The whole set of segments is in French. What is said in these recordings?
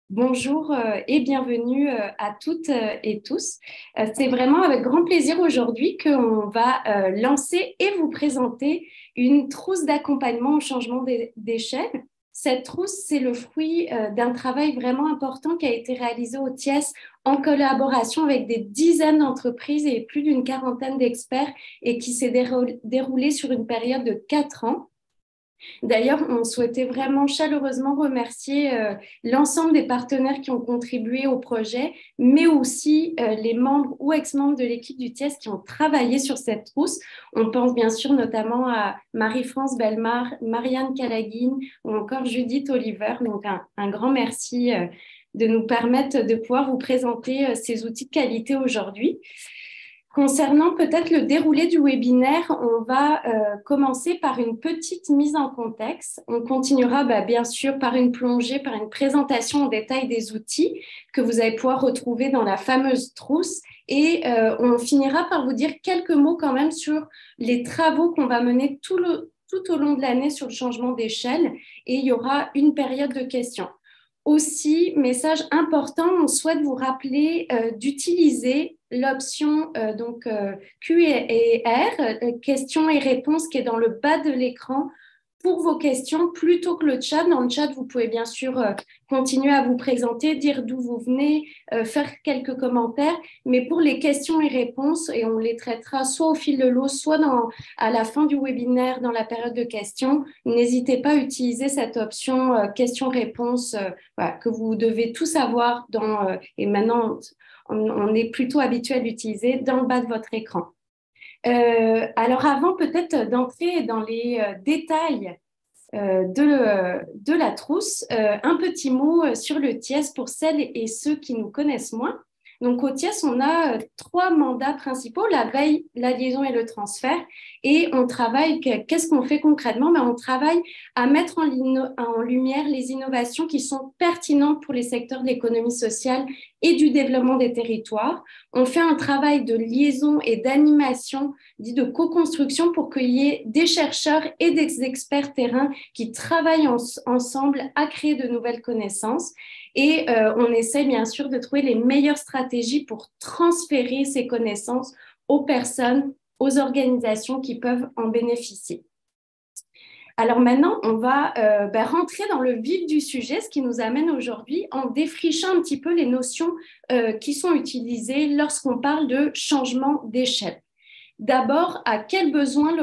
Bonjour et bienvenue à toutes et tous. C'est vraiment avec grand plaisir aujourd'hui qu'on va lancer et vous présenter une trousse d'accompagnement au changement d'échelle. Cette trousse, c'est le fruit d'un travail vraiment important qui a été réalisé au TIES en collaboration avec des dizaines d'entreprises et plus d'une quarantaine d'experts et qui s'est déroulé sur une période de 4 ans. D'ailleurs, on souhaitait vraiment chaleureusement remercier l'ensemble des partenaires qui ont contribué au projet, mais aussi les membres ou ex-membres de l'équipe du TIES qui ont travaillé sur cette trousse. On pense bien sûr notamment à Marie-France Bellemare, Marianne Calaguine ou encore Judith Oliver. Donc, un grand merci de nous permettre de pouvoir vous présenter ces outils de qualité aujourd'hui. Concernant peut-être le déroulé du webinaire, on va commencer par une petite mise en contexte. On continuera bien sûr par une plongée, par une présentation en détail des outils que vous allez pouvoir retrouver dans la fameuse trousse. Et on finira par vous dire quelques mots quand même sur les travaux qu'on va mener tout au long de l'année sur le changement d'échelle. Et il y aura une période de questions. Aussi, message important, on souhaite vous rappeler d'utiliser l'option Q et R, questions et réponses, qui est dans le bas de l'écran pour vos questions plutôt que le chat. Dans le chat, vous pouvez bien sûr continuer à vous présenter, dire d'où vous venez, faire quelques commentaires, mais pour les questions et réponses, et on les traitera soit au fil de l'eau, soit à la fin du webinaire, dans la période de questions, n'hésitez pas à utiliser cette option questions-réponses voilà, que vous devez tout savoir et maintenant on est plutôt habitué à l'utiliser dans le bas de votre écran. Alors avant peut-être d'entrer dans les détails de la trousse, un petit mot sur le TIES pour celles et ceux qui nous connaissent moins. Donc au TIES, on a 3 mandats principaux, la veille, la liaison et le transfert. Et on travaille, qu'est-ce qu'on fait concrètement? On travaille à mettre en lumière les innovations qui sont pertinentes pour les secteurs de l'économie sociale et du développement des territoires. On fait un travail de liaison et d'animation, dit de co-construction, pour qu'il y ait des chercheurs et des experts terrain qui travaillent ensemble à créer de nouvelles connaissances. Et on essaie bien sûr de trouver les meilleures stratégies pour transférer ces connaissances aux personnes, aux organisations qui peuvent en bénéficier. Alors maintenant, on va rentrer dans le vif du sujet, ce qui nous amène aujourd'hui en défrichant un petit peu les notions qui sont utilisées lorsqu'on parle de changement d'échelle. D'abord, à quel besoin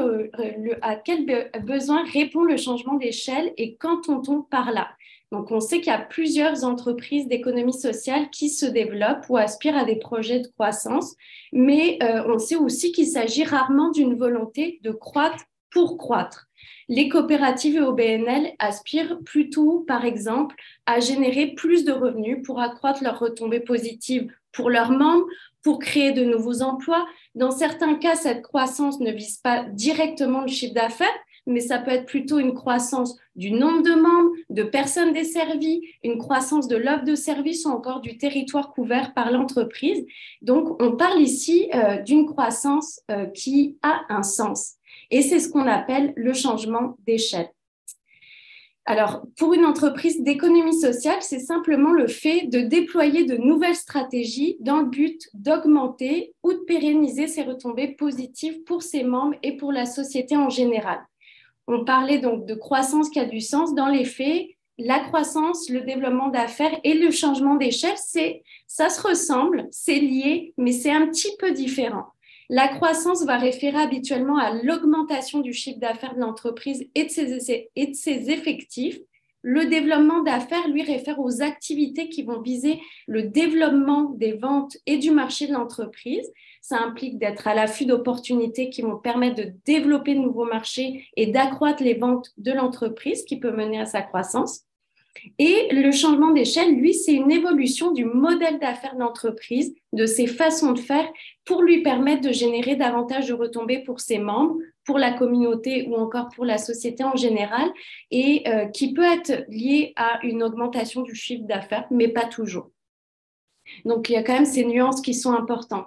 répond le changement d'échelle et qu'entend-on par là? Donc, on sait qu'il y a plusieurs entreprises d'économie sociale qui se développent ou aspirent à des projets de croissance, mais on sait aussi qu'il s'agit rarement d'une volonté de croître pour croître. Les coopératives et OBNL aspirent plutôt, par exemple, à générer plus de revenus pour accroître leurs retombées positives pour leurs membres, pour créer de nouveaux emplois. Dans certains cas, cette croissance ne vise pas directement le chiffre d'affaires, mais ça peut être plutôt une croissance du nombre de membres, de personnes desservies, une croissance de l'offre de services ou encore du territoire couvert par l'entreprise. Donc, on parle ici d'une croissance qui a un sens. Et c'est ce qu'on appelle le changement d'échelle. Alors, pour une entreprise d'économie sociale, c'est simplement le fait de déployer de nouvelles stratégies dans le but d'augmenter ou de pérenniser ses retombées positives pour ses membres et pour la société en général. On parlait donc de croissance qui a du sens. Dans les faits, la croissance, le développement d'affaires et le changement d'échelle, ça se ressemble, c'est lié, mais c'est un petit peu différent. La croissance va référer habituellement à l'augmentation du chiffre d'affaires de l'entreprise et de ses effectifs. Le développement d'affaires, lui, réfère aux activités qui vont viser le développement des ventes et du marché de l'entreprise. Ça implique d'être à l'affût d'opportunités qui vont permettre de développer de nouveaux marchés et d'accroître les ventes de l'entreprise, qui peut mener à sa croissance. Et le changement d'échelle, lui, c'est une évolution du modèle d'affaires de l'entreprise, de ses façons de faire, pour lui permettre de générer davantage de retombées pour ses membres, pour la communauté ou encore pour la société en général, et qui peut être lié à une augmentation du chiffre d'affaires, mais pas toujours. Donc, il y a quand même ces nuances qui sont importantes.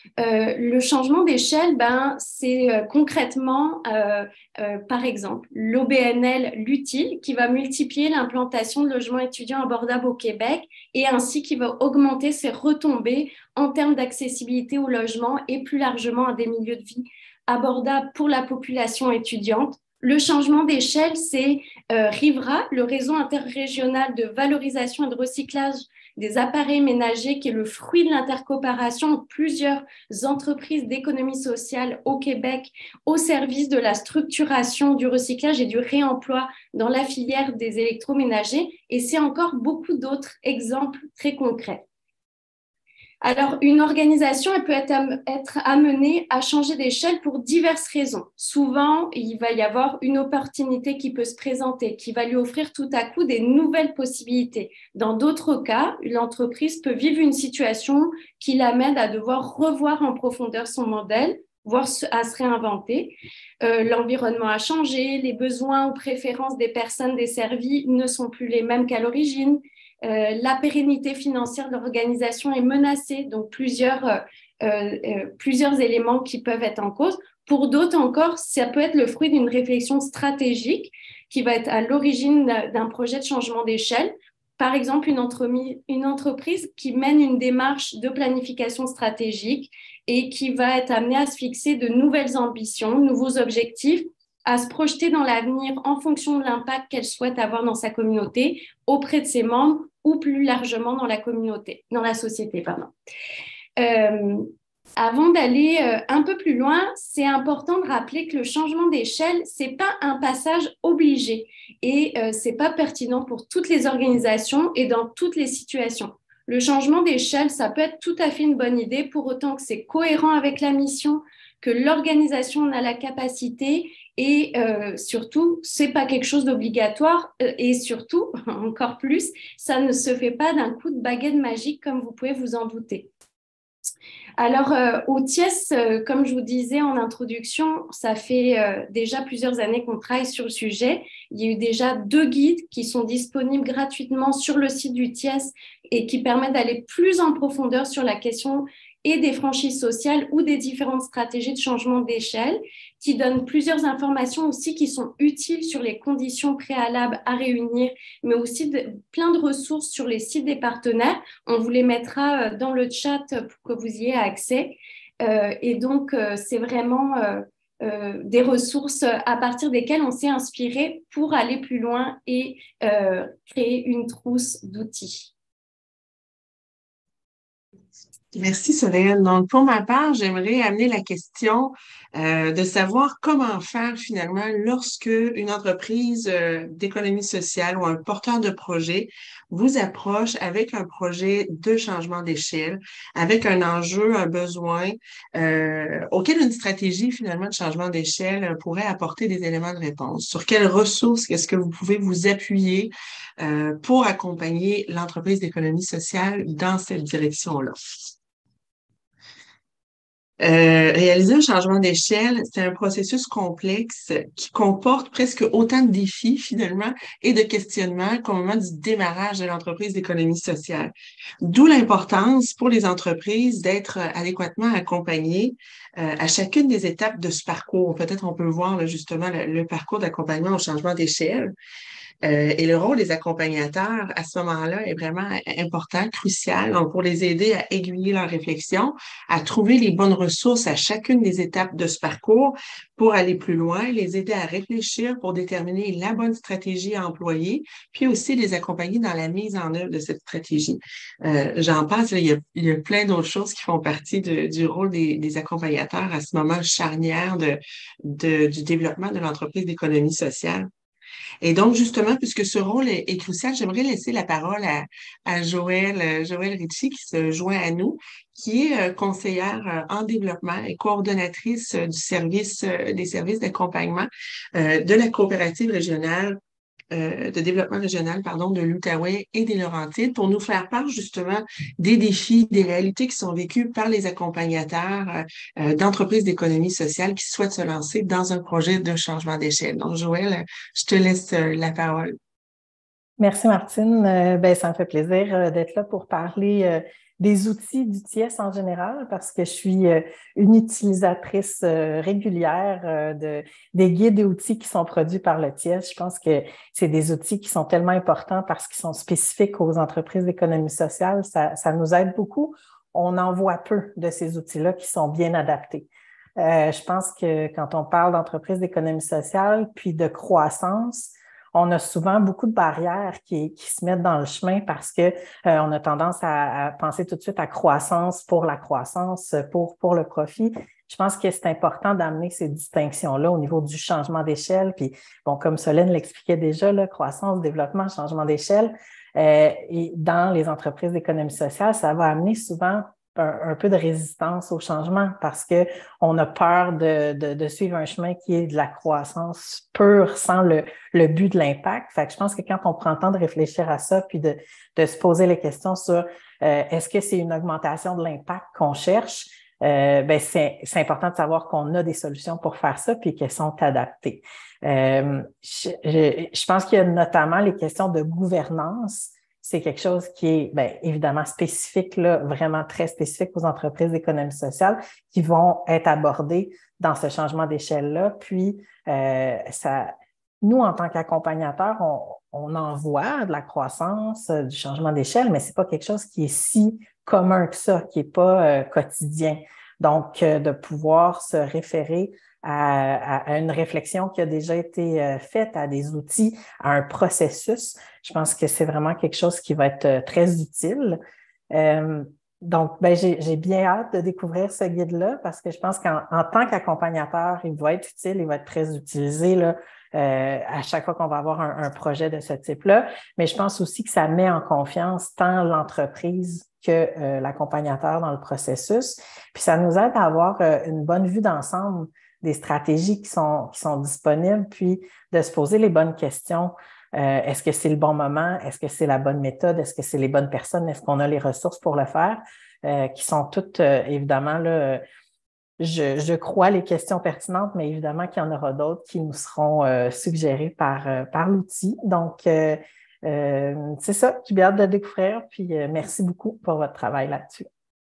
Le changement d'échelle, c'est concrètement, par exemple, l'OBNL L'Utile qui va multiplier l'implantation de logements étudiants abordables au Québec et ainsi qui va augmenter ses retombées en termes d'accessibilité au logement et plus largement à des milieux de vie abordables pour la population étudiante. Le changement d'échelle, c'est RIVRA, le réseau interrégional de valorisation et de recyclage des appareils ménagers, qui est le fruit de l'intercoopération de plusieurs entreprises d'économie sociale au Québec au service de la structuration du recyclage et du réemploi dans la filière des électroménagers. Et c'est encore beaucoup d'autres exemples très concrets. Alors, une organisation, elle peut être amenée à changer d'échelle pour diverses raisons. Souvent, il va y avoir une opportunité qui peut se présenter, qui va lui offrir tout à coup des nouvelles possibilités. Dans d'autres cas, l'entreprise peut vivre une situation qui l'amène à devoir revoir en profondeur son modèle, voire à se réinventer. L'environnement a changé, les besoins ou préférences des personnes desservies ne sont plus les mêmes qu'à l'origine. La pérennité financière de l'organisation est menacée, donc plusieurs éléments qui peuvent être en cause. Pour d'autres encore, ça peut être le fruit d'une réflexion stratégique qui va être à l'origine d'un projet de changement d'échelle. Par exemple, une entreprise qui mène une démarche de planification stratégique et qui va être amenée à se fixer de nouvelles ambitions, de nouveaux objectifs, à se projeter dans l'avenir en fonction de l'impact qu'elle souhaite avoir dans sa communauté, auprès de ses membres ou plus largement dans la communauté, dans la société, pardon. Avant d'aller un peu plus loin, c'est important de rappeler que le changement d'échelle, c'est pas un passage obligé et c'est pas pertinent pour toutes les organisations et dans toutes les situations. Le changement d'échelle, ça peut être tout à fait une bonne idée pour autant que c'est cohérent avec la mission, que l'organisation en a la capacité et surtout, c'est pas quelque chose d'obligatoire et surtout, encore plus, ça ne se fait pas d'un coup de baguette magique comme vous pouvez vous en douter. Alors, au TIES, comme je vous disais en introduction, ça fait déjà plusieurs années qu'on travaille sur le sujet. Il y a eu déjà 2 guides qui sont disponibles gratuitement sur le site du TIES et qui permettent d'aller plus en profondeur sur la question et des franchises sociales ou des différentes stratégies de changement d'échelle, qui donnent plusieurs informations aussi qui sont utiles sur les conditions préalables à réunir, mais aussi plein de ressources sur les sites des partenaires. On vous les mettra dans le chat pour que vous y ayez accès. Et donc, c'est vraiment des ressources à partir desquelles on s'est inspiré pour aller plus loin et créer une trousse d'outils. Merci, Solène. Donc, pour ma part, j'aimerais amener la question de savoir comment faire finalement lorsque une entreprise d'économie sociale ou un porteur de projet vous approche avec un projet de changement d'échelle, avec un enjeu, un besoin auquel une stratégie finalement de changement d'échelle pourrait apporter des éléments de réponse. Sur quelles ressources est-ce que vous pouvez vous appuyer pour accompagner l'entreprise d'économie sociale dans cette direction-là? Réaliser un changement d'échelle, c'est un processus complexe qui comporte presque autant de défis finalement et de questionnements qu'au moment du démarrage de l'entreprise d'économie sociale. D'où l'importance pour les entreprises d'être adéquatement accompagnées à chacune des étapes de ce parcours. Peut-être on peut voir là, justement le parcours d'accompagnement au changement d'échelle. Et le rôle des accompagnateurs à ce moment-là est vraiment important, crucial, donc pour les aider à aiguiller leur réflexion, à trouver les bonnes ressources à chacune des étapes de ce parcours pour aller plus loin, les aider à réfléchir pour déterminer la bonne stratégie à employer, puis aussi les accompagner dans la mise en œuvre de cette stratégie. J'en passe, il y a plein d'autres choses qui font partie du rôle des accompagnateurs à ce moment charnière du développement de l'entreprise d'économie sociale. Et donc, justement, puisque ce rôle est crucial, j'aimerais laisser la parole à Joëlle Ritchie, qui se joint à nous, qui est conseillère en développement et coordonnatrice du service, des services d'accompagnement de la coopérative régionale de développement régional, pardon, de l'Outaouais et des Laurentides pour nous faire part justement des défis, des réalités qui sont vécues par les accompagnateurs d'entreprises d'économie sociale qui souhaitent se lancer dans un projet de changement d'échelle. Donc, Joëlle, je te laisse la parole. Merci Martine. Ça me fait plaisir d'être là pour parler des outils d'UTS en général parce que je suis une utilisatrice régulière des guides et outils qui sont produits par le TIES. Je pense que c'est des outils qui sont tellement importants parce qu'ils sont spécifiques aux entreprises d'économie sociale. Ça nous aide beaucoup. On en voit peu de ces outils-là qui sont bien adaptés. Je pense que quand on parle d'entreprises d'économie sociale puis de croissance, on a souvent beaucoup de barrières qui se mettent dans le chemin parce que on a tendance à penser tout de suite à croissance pour la croissance, pour le profit. Je pense que c'est important d'amener ces distinctions-là au niveau du changement d'échelle. Puis, bon, comme Solène l'expliquait déjà, là, croissance, développement, changement d'échelle. Et dans les entreprises d'économie sociale, ça va amener souvent un peu de résistance au changement parce que on a peur de suivre un chemin qui est de la croissance pure sans le but de l'impact. Fait que je pense que quand on prend le temps de réfléchir à ça puis de se poser les questions sur est-ce que c'est une augmentation de l'impact qu'on cherche, ben c'est important de savoir qu'on a des solutions pour faire ça puis qu'elles sont adaptées. Je pense qu'il y a notamment les questions de gouvernance. C'est quelque chose qui est bien, évidemment spécifique, là, vraiment très spécifique aux entreprises d'économie sociale qui vont être abordées dans ce changement d'échelle-là. Puis, nous, en tant qu'accompagnateurs, on en voit de la croissance, du changement d'échelle, mais c'est pas quelque chose qui est si commun que ça, qui est pas quotidien. Donc, de pouvoir se référer à une réflexion qui a déjà été faite, à des outils, à un processus. Je pense que c'est vraiment quelque chose qui va être très utile. Donc, ben, j'ai bien hâte de découvrir ce guide-là parce que je pense qu'en tant qu'accompagnateur, il va être utile, il va être très utilisé là, à chaque fois qu'on va avoir un projet de ce type-là. Mais je pense aussi que ça met en confiance tant l'entreprise que l'accompagnateur dans le processus. Puis ça nous aide à avoir une bonne vue d'ensemble des stratégies qui sont disponibles, puis de se poser les bonnes questions. Est-ce que c'est le bon moment? Est-ce que c'est la bonne méthode? Est-ce que c'est les bonnes personnes? Est-ce qu'on a les ressources pour le faire? Qui sont toutes, évidemment, là, je crois les questions pertinentes, mais évidemment qu'il y en aura d'autres qui nous seront suggérées par l'outil. Donc, c'est ça, j'ai bien hâte de le découvrir, puis merci beaucoup pour votre travail là-dessus.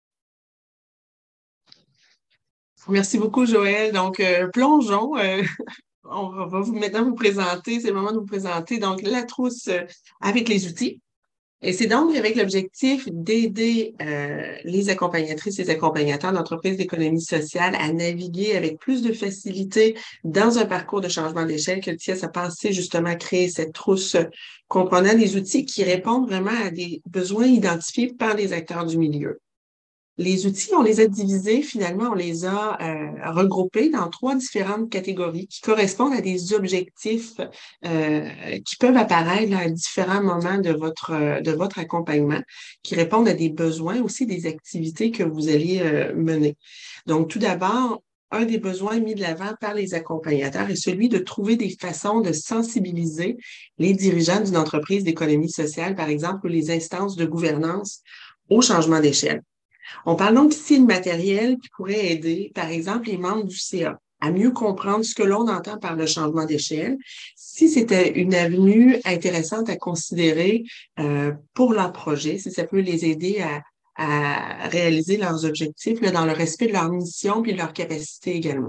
Merci beaucoup, Joëlle. Donc, plongeons. On va maintenant vous présenter, c'est le moment de vous présenter donc la trousse avec les outils. Et c'est donc avec l'objectif d'aider les accompagnatrices et les accompagnateurs d'entreprises d'économie sociale à naviguer avec plus de facilité dans un parcours de changement d'échelle que le TIES a pensé justement à créer cette trousse comprenant des outils qui répondent vraiment à des besoins identifiés par les acteurs du milieu. Les outils, on les a divisés, finalement, on les a regroupés dans 3 différentes catégories qui correspondent à des objectifs qui peuvent apparaître là, à différents moments de votre accompagnement, qui répondent à des besoins, aussi des activités que vous allez mener. Donc, tout d'abord, un des besoins mis de l'avant par les accompagnateurs est celui de trouver des façons de sensibiliser les dirigeants d'une entreprise d'économie sociale, par exemple, ou les instances de gouvernance au changement d'échelle. On parle donc ici de matériel qui pourrait aider, par exemple, les membres du CA à mieux comprendre ce que l'on entend par le changement d'échelle, si c'était une avenue intéressante à considérer pour leur projet, si ça peut les aider à réaliser leurs objectifs là, dans le respect de leur mission et de leur capacité également.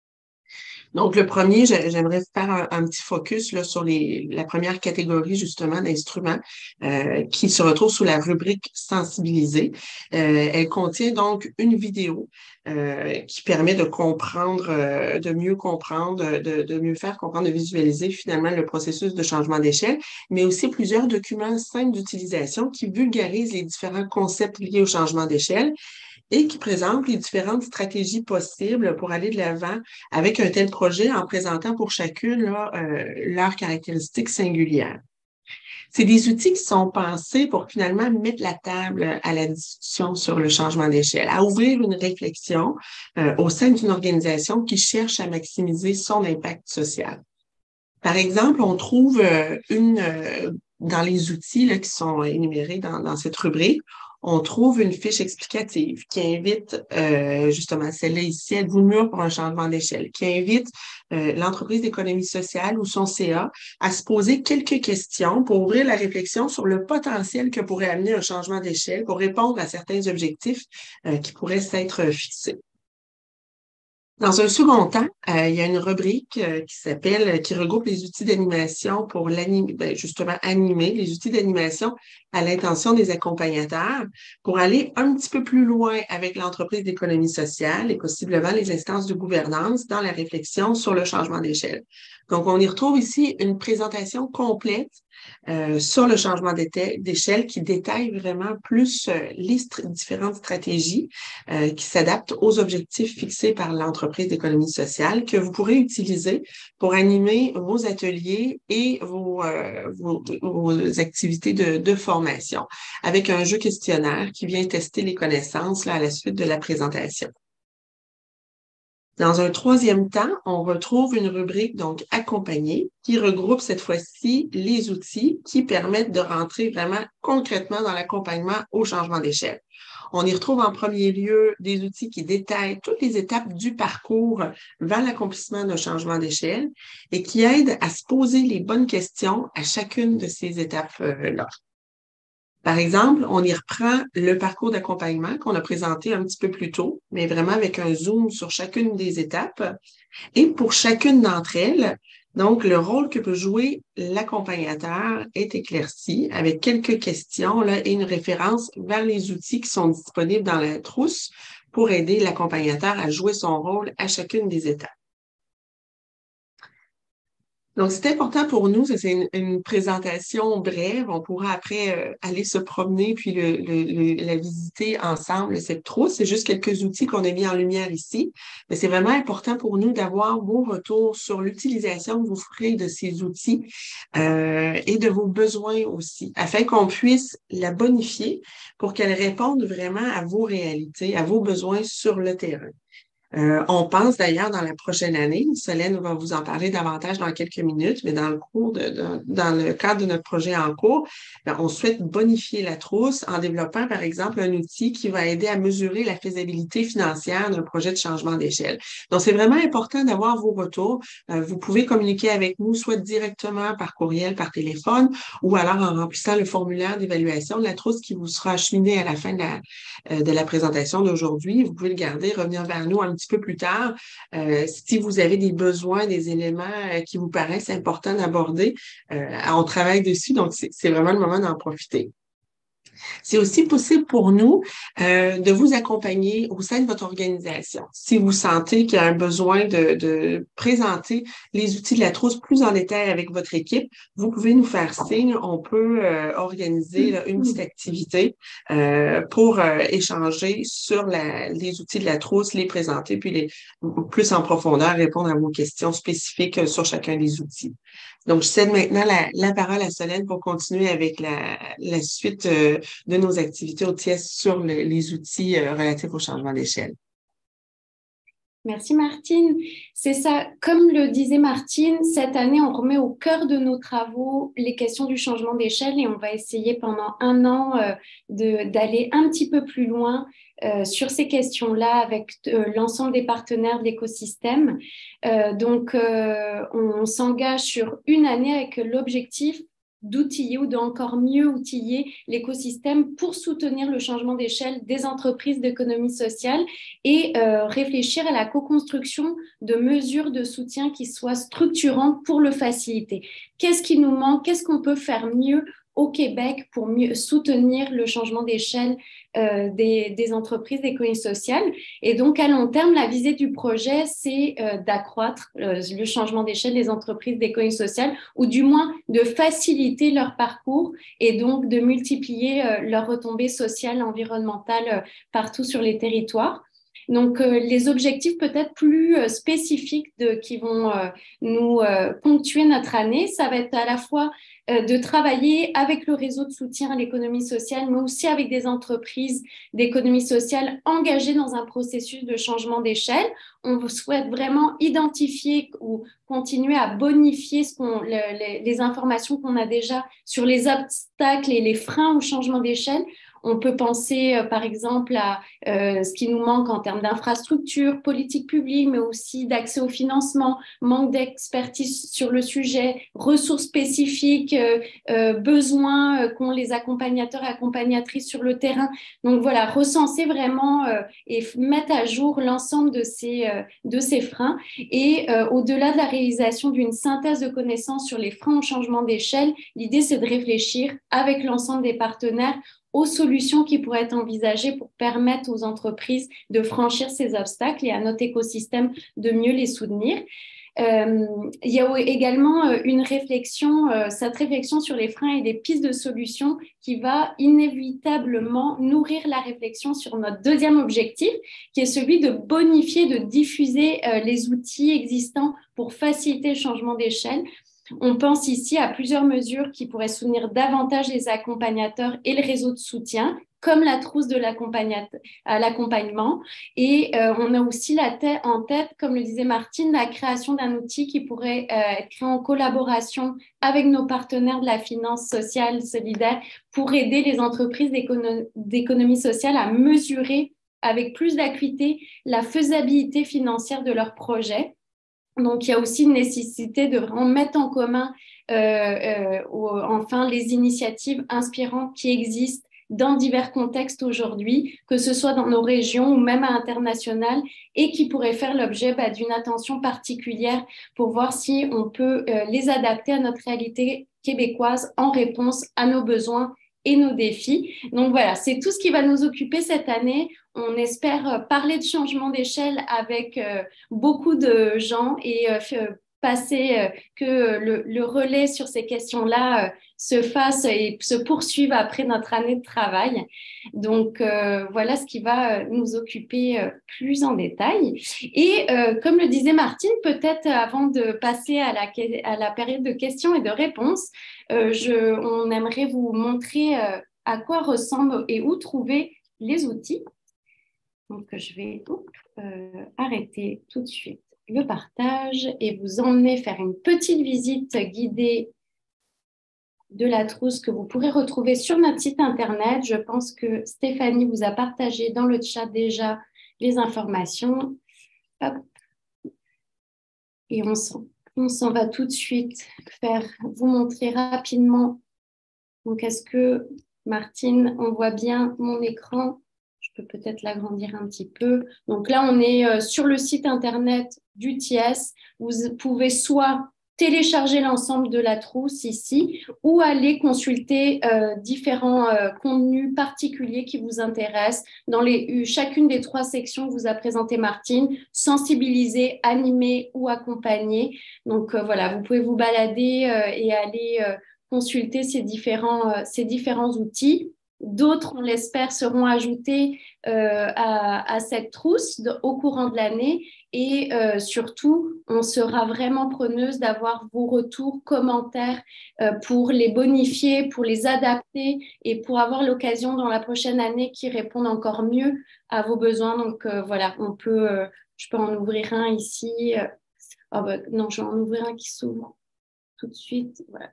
Donc, le premier, j'aimerais faire un petit focus là, sur la première catégorie, justement, d'instruments qui se retrouve sous la rubrique sensibiliser. Elle contient donc une vidéo qui permet de comprendre, de mieux comprendre, de mieux faire comprendre, de visualiser finalement le processus de changement d'échelle, mais aussi plusieurs documents simples d'utilisation qui vulgarisent les différents concepts liés au changement d'échelle et qui présentent les différentes stratégies possibles pour aller de l'avant avec un tel projet en présentant pour chacune là, leurs caractéristiques singulières. C'est des outils qui sont pensés pour finalement mettre la table à la discussion sur le changement d'échelle, à ouvrir une réflexion au sein d'une organisation qui cherche à maximiser son impact social. Par exemple, on trouve dans les outils là, qui sont énumérés dans cette rubrique, on trouve une fiche explicative qui invite, justement, celle-là ici, êtes-vous mûr pour un changement d'échelle, qui invite l'entreprise d'économie sociale ou son CA à se poser quelques questions pour ouvrir la réflexion sur le potentiel que pourrait amener un changement d'échelle pour répondre à certains objectifs qui pourraient s'être fixés. Dans un second temps, il y a une rubrique qui regroupe les outils d'animation pour justement animer les outils d'animation à l'intention des accompagnateurs pour aller un petit peu plus loin avec l'entreprise d'économie sociale et possiblement les instances de gouvernance dans la réflexion sur le changement d'échelle. Donc, on y retrouve ici une présentation complète sur le changement d'échelle qui détaille vraiment plus les différentes stratégies qui s'adaptent aux objectifs fixés par l'entreprise d'économie sociale que vous pourrez utiliser pour animer vos ateliers et vos activités de formation avec un jeu questionnaire qui vient tester les connaissances là, à la suite de la présentation. Dans un troisième temps, on retrouve une rubrique, donc accompagner, qui regroupe cette fois-ci les outils qui permettent de rentrer vraiment concrètement dans l'accompagnement au changement d'échelle. On y retrouve en premier lieu des outils qui détaillent toutes les étapes du parcours vers l'accomplissement d'un changement d'échelle et qui aident à se poser les bonnes questions à chacune de ces étapes-là. Par exemple, on y reprend le parcours d'accompagnement qu'on a présenté un petit peu plus tôt, mais vraiment avec un zoom sur chacune des étapes. Et pour chacune d'entre elles, donc le rôle que peut jouer l'accompagnateur est éclairci avec quelques questions là, et une référence vers les outils qui sont disponibles dans la trousse pour aider l'accompagnateur à jouer son rôle à chacune des étapes. Donc, c'est important pour nous, c'est une présentation brève. On pourra après aller se promener puis la visiter ensemble, cette trousse. C'est juste quelques outils qu'on a mis en lumière ici. Mais c'est vraiment important pour nous d'avoir vos retours sur l'utilisation que vous ferez de ces outils et de vos besoins aussi, afin qu'on puisse la bonifier pour qu'elle réponde vraiment à vos réalités, à vos besoins sur le terrain. On pense d'ailleurs dans la prochaine année, Solène va vous en parler davantage dans quelques minutes, mais dans le cadre de notre projet en cours, on souhaite bonifier la trousse en développant, par exemple, un outil qui va aider à mesurer la faisabilité financière d'un projet de changement d'échelle. Donc, c'est vraiment important d'avoir vos retours. Vous pouvez communiquer avec nous, soit directement par courriel, par téléphone, ou alors en remplissant le formulaire d'évaluation de la trousse qui vous sera acheminé à la fin de la présentation d'aujourd'hui. Vous pouvez le garder, revenir vers nous un petit peu plus tard. Si vous avez des besoins, des éléments qui vous paraissent importants d'aborder, on travaille dessus, donc c'est vraiment le moment d'en profiter. C'est aussi possible pour nous de vous accompagner au sein de votre organisation. Si vous sentez qu'il y a un besoin de présenter les outils de la trousse plus en détail avec votre équipe, vous pouvez nous faire signe. On peut organiser là, une petite activité pour échanger sur les outils de la trousse, les présenter, puis plus en profondeur répondre à vos questions spécifiques sur chacun des outils. Donc, je cède maintenant la parole à Solène pour continuer avec la suite de nos activités au TIES sur les outils relatifs au changement d'échelle. Merci Martine. C'est ça, comme le disait Martine, cette année, on remet au cœur de nos travaux les questions du changement d'échelle et on va essayer pendant un an d'aller un petit peu plus loin sur ces questions-là avec l'ensemble des partenaires de l'écosystème. Donc, on s'engage sur une année avec l'objectif d'outiller ou d'encore mieux outiller l'écosystème pour soutenir le changement d'échelle des entreprises d'économie sociale et réfléchir à la co-construction de mesures de soutien qui soient structurantes pour le faciliter. Qu'est-ce qui nous manque? Qu'est-ce qu'on peut faire mieux au Québec pour mieux soutenir le changement d'échelle des entreprises d'économie sociale? Et donc, à long terme, la visée du projet, c'est d'accroître le changement d'échelle des entreprises d'économie sociale ou du moins de faciliter leur parcours et donc de multiplier leurs retombées sociales et environnementales partout sur les territoires. Donc, les objectifs peut-être plus spécifiques qui vont nous ponctuer notre année, ça va être à la fois de travailler avec le réseau de soutien à l'économie sociale, mais aussi avec des entreprises d'économie sociale engagées dans un processus de changement d'échelle. On souhaite vraiment identifier ou continuer à bonifier les informations qu'on a déjà sur les obstacles et les freins au changement d'échelle. On peut penser, par exemple, à ce qui nous manque en termes d'infrastructures, politiques publiques, mais aussi d'accès au financement, manque d'expertise sur le sujet, ressources spécifiques, besoins qu'ont les accompagnateurs et accompagnatrices sur le terrain. Donc voilà, recenser vraiment et mettre à jour l'ensemble de ces freins. Et au-delà de la réalisation d'une synthèse de connaissances sur les freins au changement d'échelle, l'idée, c'est de réfléchir avec l'ensemble des partenaires aux solutions qui pourraient être envisagées pour permettre aux entreprises de franchir ces obstacles et à notre écosystème de mieux les soutenir. Il y a également cette réflexion sur les freins et les pistes de solutions qui va inévitablement nourrir la réflexion sur notre deuxième objectif, qui est celui de bonifier, de diffuser les outils existants pour faciliter le changement d'échelle. On pense ici à plusieurs mesures qui pourraient soutenir davantage les accompagnateurs et le réseau de soutien, comme la trousse de l'accompagnement. Et on a aussi en tête, comme le disait Martine, la création d'un outil qui pourrait être créé en collaboration avec nos partenaires de la finance sociale solidaire pour aider les entreprises d'économie sociale à mesurer avec plus d'acuité la faisabilité financière de leurs projets. Donc, il y a aussi une nécessité de vraiment mettre en commun enfin les initiatives inspirantes qui existent dans divers contextes aujourd'hui, que ce soit dans nos régions ou même à l'international, et qui pourraient faire l'objet d'une attention particulière pour voir si on peut les adapter à notre réalité québécoise en réponse à nos besoins et nos défis. Donc voilà, c'est tout ce qui va nous occuper cette année. On espère parler de changement d'échelle avec beaucoup de gens et passer que le relais sur ces questions-là se fasse et se poursuive après notre année de travail. Donc voilà ce qui va nous occuper plus en détail. Et comme le disait Martine, peut-être avant de passer à la période de questions et de réponses, on aimerait vous montrer à quoi ressemblent et où trouver les outils. Donc, je vais arrêter tout de suite le partage et vous emmener faire une petite visite guidée de la trousse que vous pourrez retrouver sur notre site internet. Je pense que Stéphanie vous a partagé dans le chat déjà les informations. Hop. Et on s'en va tout de suite vous montrer rapidement. Donc, est-ce que, Martine, on voit bien mon écran ? Je peux peut-être l'agrandir un petit peu. Donc là, on est sur le site internet du TIES. Vous pouvez soit télécharger l'ensemble de la trousse ici ou aller consulter différents contenus particuliers qui vous intéressent dans chacune des 3 sections que vous a présentées Martine, sensibiliser, animer ou accompagner. Donc voilà, vous pouvez vous balader et aller consulter ces différents outils. D'autres, on l'espère, seront ajoutés à cette trousse au courant de l'année et surtout, on sera vraiment preneuse d'avoir vos retours, commentaires pour les bonifier, pour les adapter et pour avoir l'occasion dans la prochaine année qui répondent encore mieux à vos besoins. Donc voilà, je peux en ouvrir un ici. Non, je vais en ouvrir un qui s'ouvre tout de suite. Voilà.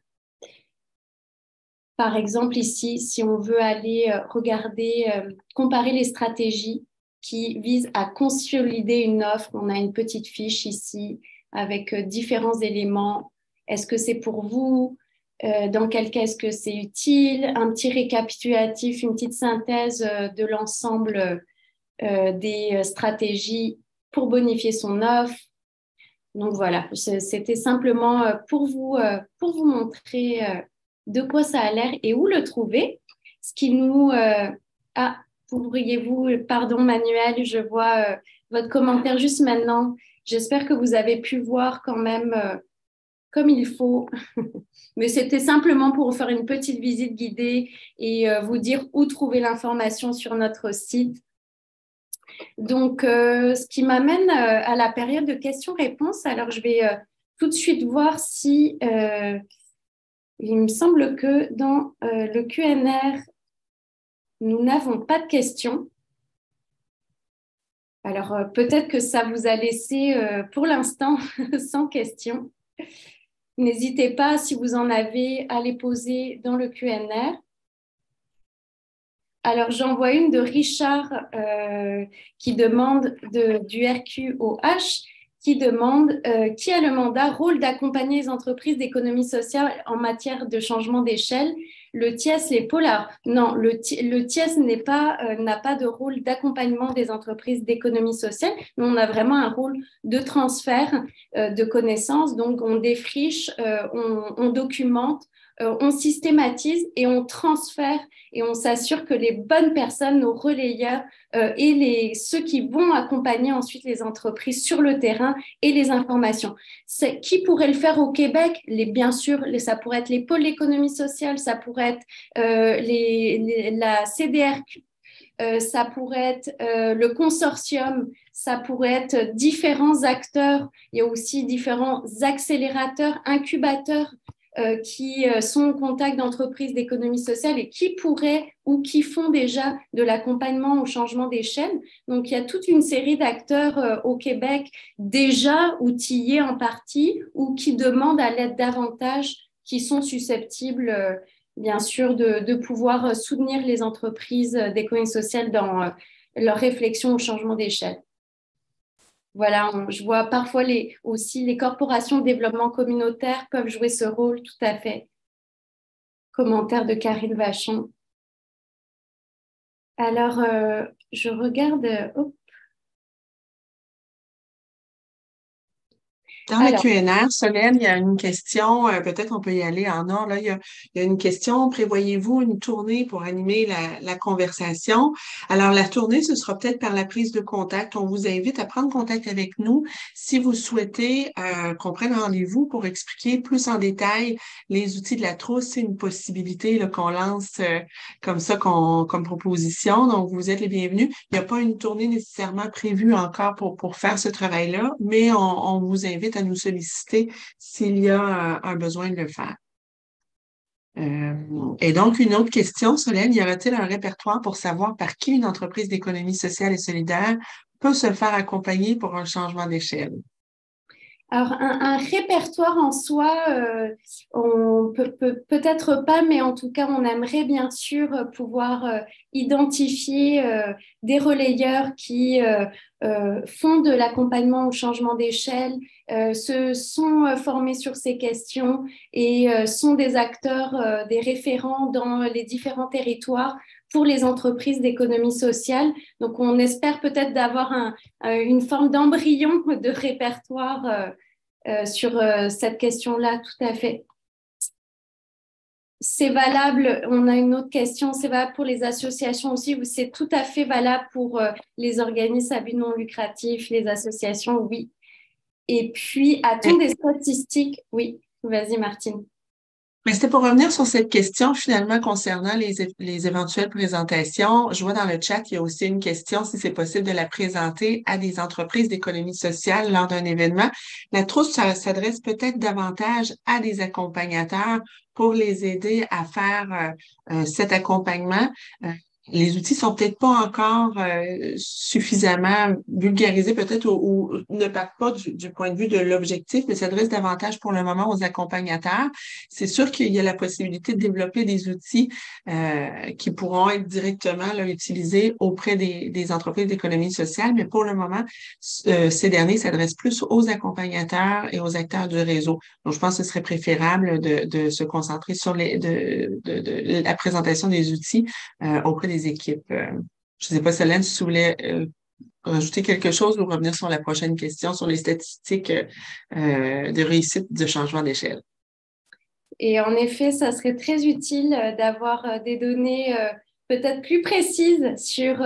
Par exemple, ici, si on veut aller regarder, comparer les stratégies qui visent à consolider une offre, on a une petite fiche ici avec différents éléments. Est-ce que c'est pour vous? Dans quel cas est-ce que c'est utile? Un petit récapitulatif, une petite synthèse de l'ensemble des stratégies pour bonifier son offre. Donc voilà, c'était simplement pour vous montrer de quoi ça a l'air et où le trouver. Ce qui nous... pardon Manuel, je vois votre commentaire juste maintenant. J'espère que vous avez pu voir quand même comme il faut. Mais c'était simplement pour vous faire une petite visite guidée et vous dire où trouver l'information sur notre site. Donc, ce qui m'amène à la période de questions-réponses. Alors, je vais tout de suite voir si... il me semble que dans le QNR, nous n'avons pas de questions. Alors, peut-être que ça vous a laissé pour l'instant sans questions. N'hésitez pas, si vous en avez, à les poser dans le QNR. Alors, j'en vois une de Richard qui demande du RQOH, qui demande qui a le mandat, rôle d'accompagner les entreprises d'économie sociale en matière de changement d'échelle, le TIES, les pôles. Alors, non, le TIES n'a pas de rôle d'accompagnement des entreprises d'économie sociale, mais on a vraiment un rôle de transfert de connaissances. Donc, on défriche, on documente, on systématise et on transfère et on s'assure que les bonnes personnes, nos relayeurs et ceux qui vont accompagner ensuite les entreprises sur le terrain et les informations. Qui pourrait le faire au Québec? Bien sûr, ça pourrait être les pôles d'économie sociale, ça pourrait être la CDRQ, ça pourrait être le consortium, ça pourrait être différents acteurs. Il y a aussi différents accélérateurs, incubateurs qui sont en contact d'entreprises d'économie sociale et qui pourraient ou qui font déjà de l'accompagnement au changement d'échelle. Donc, il y a toute une série d'acteurs au Québec déjà outillés en partie ou qui demandent à l'être davantage, qui sont susceptibles, bien sûr, de pouvoir soutenir les entreprises d'économie sociale dans leur réflexion au changement d'échelle. Voilà, je vois parfois aussi les corporations de développement communautaire peuvent jouer ce rôle, tout à fait. Commentaire de Karine Vachon. Alors, je regarde. Dans le Q&A, Solène, il y a une question, peut-être on peut y aller en ordre. Là, il y a une question, prévoyez-vous une tournée pour animer la conversation? Alors, la tournée, ce sera peut-être par la prise de contact. On vous invite à prendre contact avec nous si vous souhaitez qu'on prenne rendez-vous pour expliquer plus en détail les outils de la trousse. C'est une possibilité là, qu'on lance comme ça comme proposition. Donc, vous êtes les bienvenus. Il n'y a pas une tournée nécessairement prévue encore pour faire ce travail-là, mais on vous invite à nous solliciter s'il y a un besoin de le faire. Et donc, une autre question, Solène, y aura-t-il un répertoire pour savoir par qui une entreprise d'économie sociale et solidaire peut se faire accompagner pour un changement d'échelle? Alors, un répertoire en soi, on peut-être pas, mais en tout cas, on aimerait bien sûr pouvoir identifier des relayeurs qui font de l'accompagnement au changement d'échelle, se sont formés sur ces questions et sont des acteurs, des référents dans les différents territoires pour les entreprises d'économie sociale. Donc, on espère peut-être d'avoir une forme d'embryon de répertoire sur cette question-là, tout à fait. C'est valable, on a une autre question, c'est valable pour les associations aussi, c'est tout à fait valable pour les organismes à but non lucratif, les associations, oui. Et puis, a-t-on des statistiques? Oui, vas-y Martine. Mais c'était pour revenir sur cette question finalement concernant les éventuelles présentations. Je vois dans le chat, il y a aussi une question si c'est possible de la présenter à des entreprises d'économie sociale lors d'un événement. La trousse s'adresse peut-être davantage à des accompagnateurs pour les aider à faire cet accompagnement. Les outils sont peut-être pas encore suffisamment vulgarisés, peut-être, ou ne partent pas du point de vue de l'objectif, mais s'adressent davantage pour le moment aux accompagnateurs. C'est sûr qu'il y a la possibilité de développer des outils qui pourront être directement là, utilisés auprès des entreprises d'économie sociale, mais pour le moment, ces derniers s'adressent plus aux accompagnateurs et aux acteurs du réseau. Donc, je pense que ce serait préférable de se concentrer sur de la présentation des outils auprès des équipes. Je ne sais pas, Solène, si tu voulais rajouter quelque chose ou revenir sur la prochaine question sur les statistiques de réussite de changement d'échelle. Et en effet, ça serait très utile d'avoir des données peut-être plus précises sur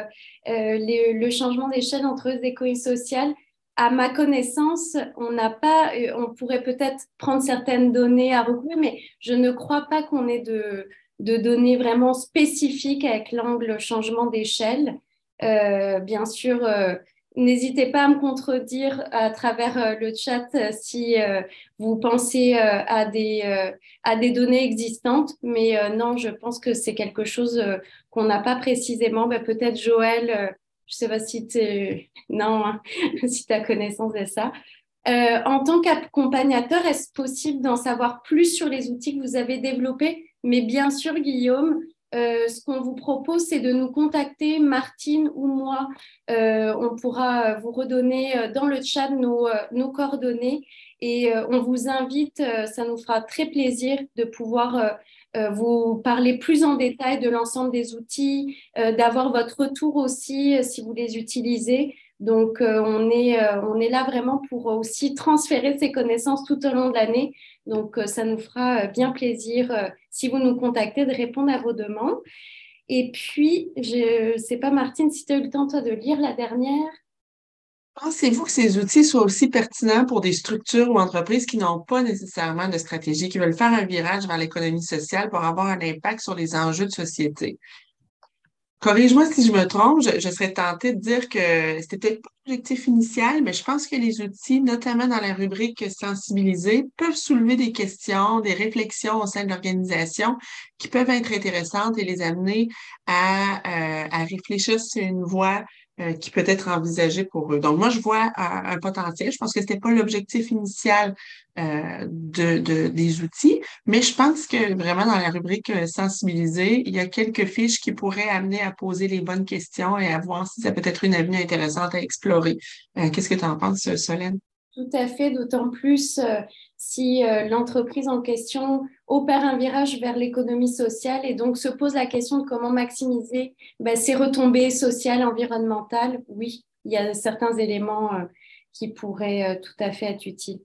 le changement d'échelle entre les économies sociales. À ma connaissance, on pourrait peut-être prendre certaines données à recourir, mais je ne crois pas qu'on ait de données vraiment spécifiques avec l'angle changement d'échelle. Bien sûr, n'hésitez pas à me contredire à travers le chat si vous pensez à des données existantes, mais non, je pense que c'est quelque chose qu'on n'a pas précisément. Peut-être Joël, je ne sais pas si tu non, hein, si tu as connaissance de ça. En tant qu'accompagnateur, est-ce possible d'en savoir plus sur les outils que vous avez développés? Mais bien sûr, Guillaume, ce qu'on vous propose, c'est de nous contacter, Martine ou moi. On pourra vous redonner dans le chat nos coordonnées et on vous invite, ça nous fera très plaisir de pouvoir vous parler plus en détail de l'ensemble des outils, d'avoir votre retour aussi si vous les utilisez. Donc, on est là vraiment pour aussi transférer ces connaissances tout au long de l'année. Donc, ça nous fera bien plaisir, si vous nous contactez, de répondre à vos demandes. Et puis, je ne sais pas, Martine, si tu as eu le temps, toi, de lire la dernière. Pensez-vous que ces outils soient aussi pertinents pour des structures ou entreprises qui n'ont pas nécessairement de stratégie, qui veulent faire un virage vers l'économie sociale pour avoir un impact sur les enjeux de société? Corrige-moi si je me trompe, je serais tentée de dire que c'était peut-être pas l'objectif initial, mais je pense que les outils, notamment dans la rubrique sensibiliser, peuvent soulever des questions, des réflexions au sein de l'organisation qui peuvent être intéressantes et les amener à réfléchir sur une voie qui peut être envisagée pour eux. Donc, moi, je vois un potentiel. Je pense que c'était pas l'objectif initial des outils, mais je pense que vraiment dans la rubrique sensibiliser, il y a quelques fiches qui pourraient amener à poser les bonnes questions et à voir si ça peut être une avenue intéressante à explorer. Qu'est-ce que tu en penses, Solène? Tout à fait, d'autant plus si l'entreprise en question opère un virage vers l'économie sociale et donc se pose la question de comment maximiser ses retombées sociales, environnementales. Oui, il y a certains éléments qui pourraient tout à fait être utiles.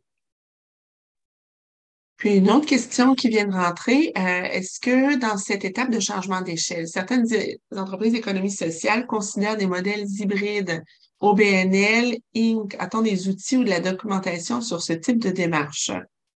Puis une autre question qui vient de rentrer, est-ce que dans cette étape de changement d'échelle, certaines entreprises d'économie sociale considèrent des modèles hybrides OBNL, Inc. A-t-on des outils ou de la documentation sur ce type de démarche?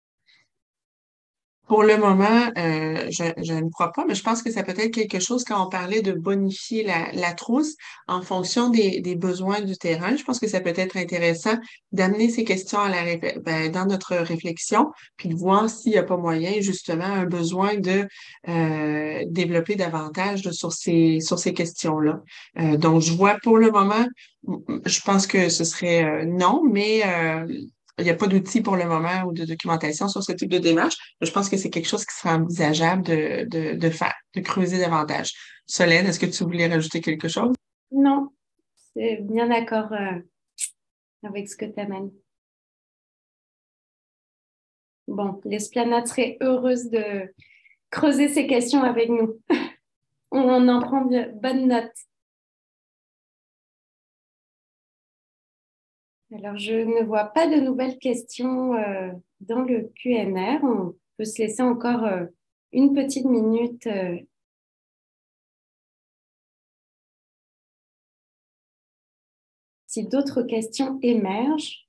Pour le moment, je ne crois pas, mais je pense que ça peut être quelque chose quand on parlait de bonifier la trousse en fonction des besoins du terrain. Je pense que ça peut être intéressant d'amener ces questions dans notre réflexion, puis de voir s'il n'y a pas moyen, justement, un besoin de développer davantage sur ces questions-là. Donc, je vois pour le moment, je pense que ce serait non, mais il n'y a pas d'outils pour le moment ou de documentation sur ce type de démarche. Je pense que c'est quelque chose qui sera envisageable de faire, de creuser davantage. Solène, est-ce que tu voulais rajouter quelque chose? Non, c'est bien d'accord avec ce que tu amènes. Bon, l'Esplanade serait heureuse de creuser ces questions avec nous. On en prend bonne note. Alors, je ne vois pas de nouvelles questions dans le Q&R. On peut se laisser encore une petite minute. Si d'autres questions émergent.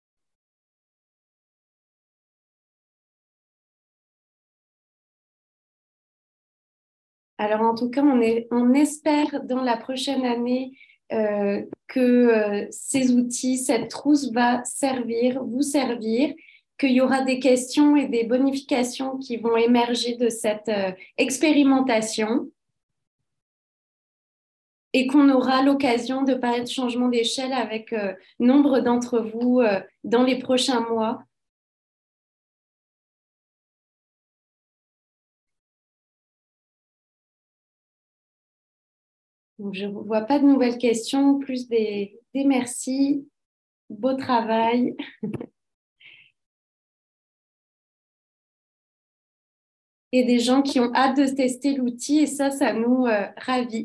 Alors, en tout cas, on espère dans la prochaine année que ces outils, cette trousse va vous servir, qu'il y aura des questions et des bonifications qui vont émerger de cette expérimentation et qu'on aura l'occasion de parler de changement d'échelle avec nombre d'entre vous dans les prochains mois. Donc, je ne vois pas de nouvelles questions, plus des merci. Beau travail. Et des gens qui ont hâte de tester l'outil et ça nous ravit.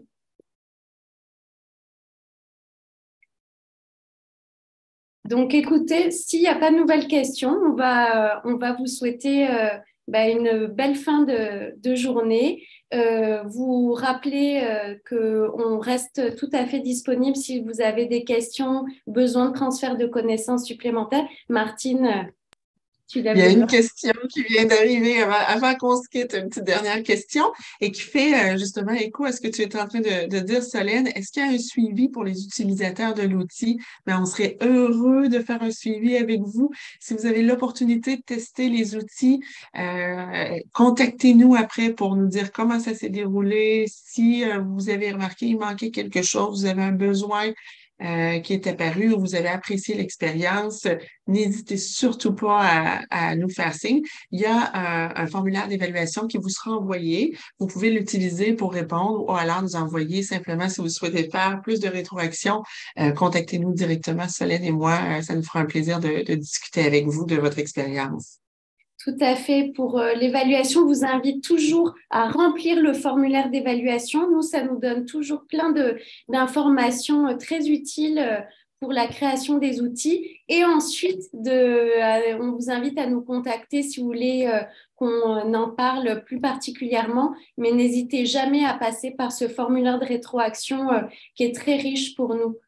Donc, écoutez, s'il n'y a pas de nouvelles questions, on va vous souhaiter une belle fin de journée. Vous rappeler qu'on reste tout à fait disponible si vous avez des questions, besoin de transfert de connaissances supplémentaires. Martine, tu lèves Il y a le une doigt. question qui vient d'arriver avant qu'on se quitte, une petite dernière question, et qui fait justement écho à ce que tu étais en train de dire, Solène. Est-ce qu'il y a un suivi pour les utilisateurs de l'outil? On serait heureux de faire un suivi avec vous. Si vous avez l'opportunité de tester les outils, contactez-nous après pour nous dire comment ça s'est déroulé. Si vous avez remarqué il manquait quelque chose, vous avez un besoin qui est apparu, où vous avez apprécié l'expérience, n'hésitez surtout pas à nous faire signe. Il y a un formulaire d'évaluation qui vous sera envoyé. Vous pouvez l'utiliser pour répondre ou alors nous envoyer simplement si vous souhaitez faire plus de rétroaction. Contactez-nous directement, Solène et moi. Ça nous fera un plaisir de discuter avec vous de votre expérience. Tout à fait. Pour l'évaluation, on vous invite toujours à remplir le formulaire d'évaluation. Nous, ça nous donne toujours plein d'informations très utiles pour la création des outils. Et ensuite, on vous invite à nous contacter si vous voulez qu'on en parle plus particulièrement. Mais n'hésitez jamais à passer par ce formulaire de rétroaction qui est très riche pour nous.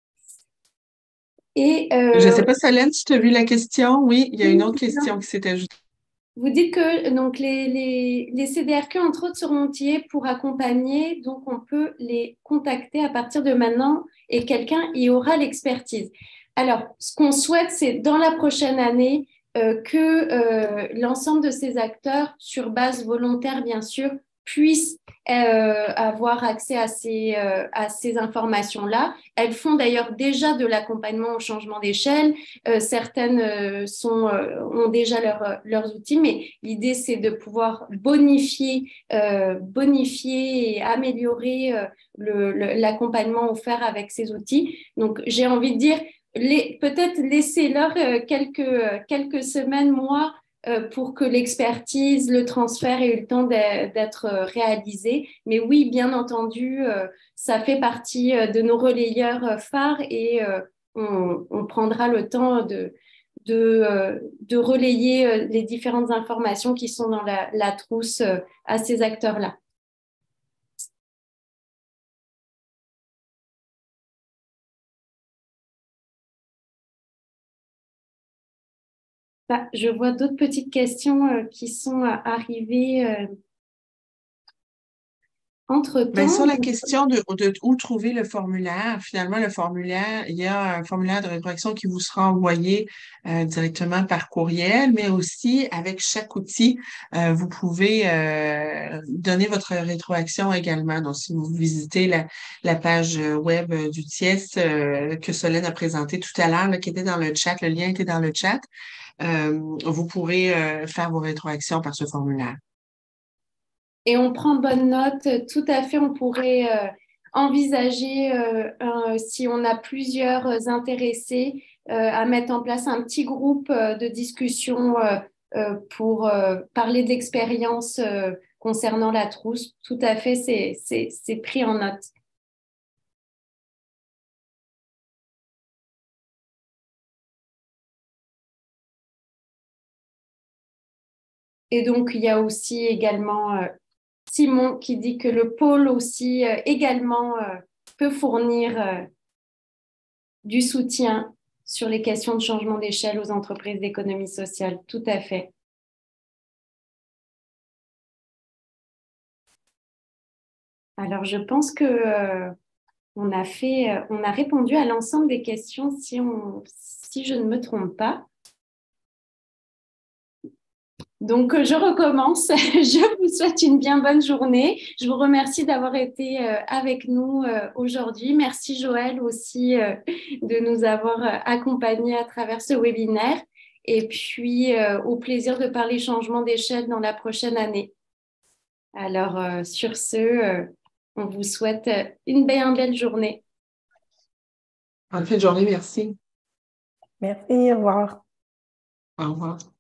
Et je ne sais pas, Solène, si tu as vu la question. Oui, il y a une autre question qui s'est ajoutée. Vous dites que donc, les CDRQ, entre autres, seront outillés pour accompagner, donc on peut les contacter à partir de maintenant et quelqu'un y aura l'expertise. Alors, ce qu'on souhaite, c'est dans la prochaine année que l'ensemble de ces acteurs, sur base volontaire bien sûr, puissent avoir accès à ces informations-là. Elles font d'ailleurs déjà de l'accompagnement au changement d'échelle. Certaines ont déjà leurs outils, mais l'idée, c'est de pouvoir bonifier et améliorer l'accompagnement offert avec ces outils. Donc, j'ai envie de dire, peut-être laissez-leur quelques semaines, mois, pour que l'expertise, le transfert ait eu le temps d'être réalisé. Mais oui, bien entendu, ça fait partie de nos relayeurs phares et on prendra le temps de relayer les différentes informations qui sont dans la trousse à ces acteurs-là. Je vois d'autres petites questions qui sont arrivées entre-temps. Bien, sur la question de où trouver le formulaire, finalement, le formulaire, il y a un formulaire de rétroaction qui vous sera envoyé directement par courriel, mais aussi avec chaque outil, vous pouvez donner votre rétroaction également. Donc, si vous visitez la page web du TIES que Solène a présentée tout à l'heure, qui était dans le chat, le lien était dans le chat, vous pourrez faire vos rétroactions par ce formulaire. Et on prend bonne note. Tout à fait, on pourrait envisager, si on a plusieurs intéressés, à mettre en place un petit groupe de discussion pour parler d'expérience concernant la trousse. Tout à fait, c'est pris en note. Et donc, il y a aussi également Simon qui dit que le pôle aussi également peut fournir du soutien sur les questions de changement d'échelle aux entreprises d'économie sociale. Tout à fait. Alors, je pense que on a répondu à l'ensemble des questions si je ne me trompe pas. Donc, je recommence. Je vous souhaite une bien bonne journée. Je vous remercie d'avoir été avec nous aujourd'hui. Merci Joël aussi de nous avoir accompagnés à travers ce webinaire. Et puis, au plaisir de parler changement d'échelle dans la prochaine année. Alors, sur ce, on vous souhaite une bien belle journée. Bonne fin de journée, merci. Merci, au revoir. Au revoir.